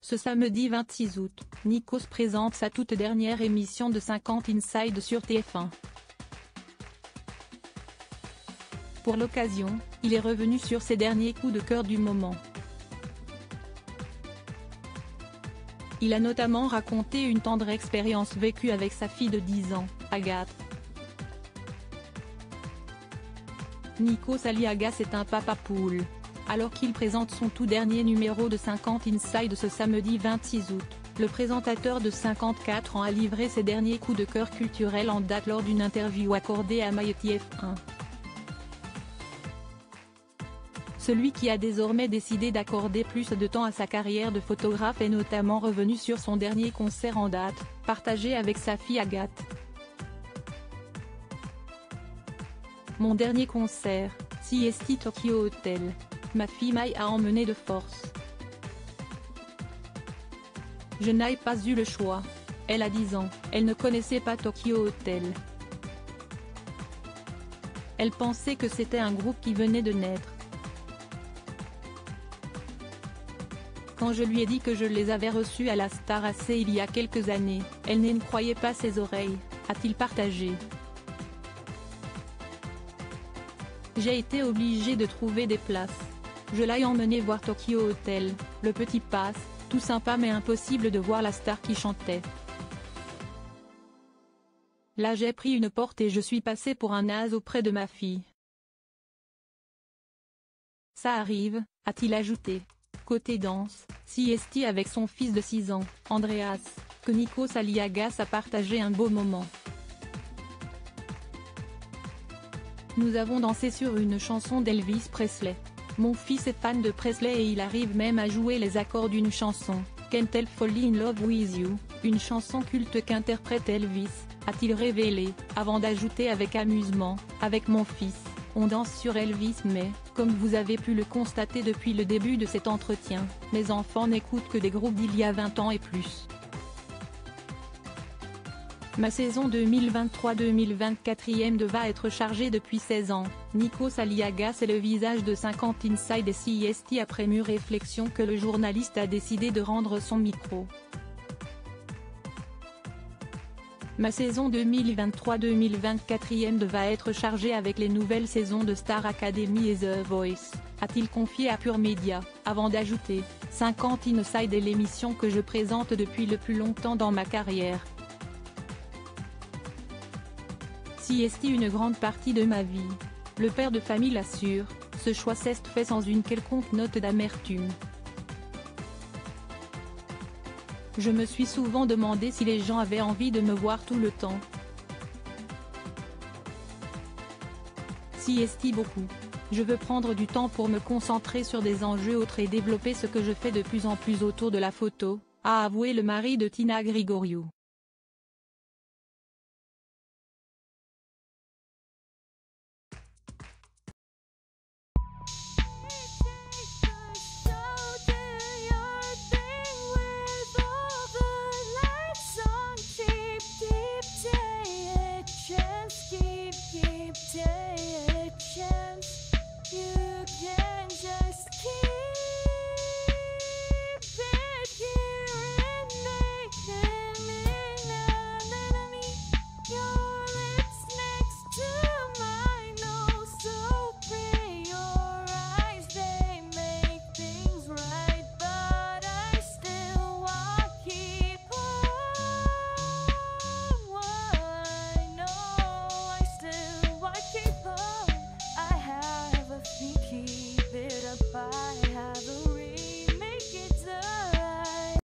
Ce samedi 26 août, Nikos présente sa toute dernière émission de 50 Inside sur TF1. Pour l'occasion, il est revenu sur ses derniers coups de cœur du moment. Il a notamment raconté une tendre expérience vécue avec sa fille de 10 ans, Agathe. Nikos Aliagas est un papa poule. Alors qu'il présente son tout dernier numéro de 50 Inside ce samedi 26 août, le présentateur de 54 ans a livré ses derniers coups de cœur culturels en date lors d'une interview accordée à MyTF1. Celui qui a désormais décidé d'accorder plus de temps à sa carrière de photographe est notamment revenu sur son dernier concert en date, partagé avec sa fille Agathe. Mon dernier concert, CST Tokyo Hotel. Ma fille Mai a emmené de force. Je n'ai pas eu le choix. Elle a 10 ans, elle ne connaissait pas Tokyo Hotel. Elle pensait que c'était un groupe qui venait de naître. Quand je lui ai dit que je les avais reçus à la Star AC il y a quelques années, elle ne croyait pas ses oreilles, a-t-il partagé. J'ai été obligé de trouver des places. Je l'ai emmené voir Tokyo Hotel, le petit pass, tout sympa mais impossible de voir la star qui chantait. Là j'ai pris une porte et je suis passé pour un naze auprès de ma fille. Ça arrive, a-t-il ajouté. Côté danse, CST avec son fils de 6 ans, Andreas, que Nikos Aliagas a partagé un beau moment. Nous avons dansé sur une chanson d'Elvis Presley. Mon fils est fan de Presley et il arrive même à jouer les accords d'une chanson, Can't Help Falling in Love with You, une chanson culte qu'interprète Elvis, a-t-il révélé, avant d'ajouter avec amusement, avec mon fils, on danse sur Elvis mais, comme vous avez pu le constater depuis le début de cet entretien, mes enfants n'écoutent que des groupes d'il y a 20 ans et plus. Ma saison 2023-2024 va être chargée depuis 16 ans, Nikos Aliagas est le visage de 50 Inside et CST après mûre réflexion que le journaliste a décidé de rendre son micro. Ma saison 2023-2024 va être chargée avec les nouvelles saisons de Star Academy et The Voice, a-t-il confié à Pure Media, avant d'ajouter, 50 Inside est l'émission que je présente depuis le plus longtemps dans ma carrière. CST une grande partie de ma vie. Le père de famille l'assure, ce choix s'est fait sans une quelconque note d'amertume. Je me suis souvent demandé si les gens avaient envie de me voir tout le temps. CST beaucoup. Je veux prendre du temps pour me concentrer sur des enjeux autres et développer ce que je fais de plus en plus autour de la photo, a avoué le mari de Tina Grigoriou. Keep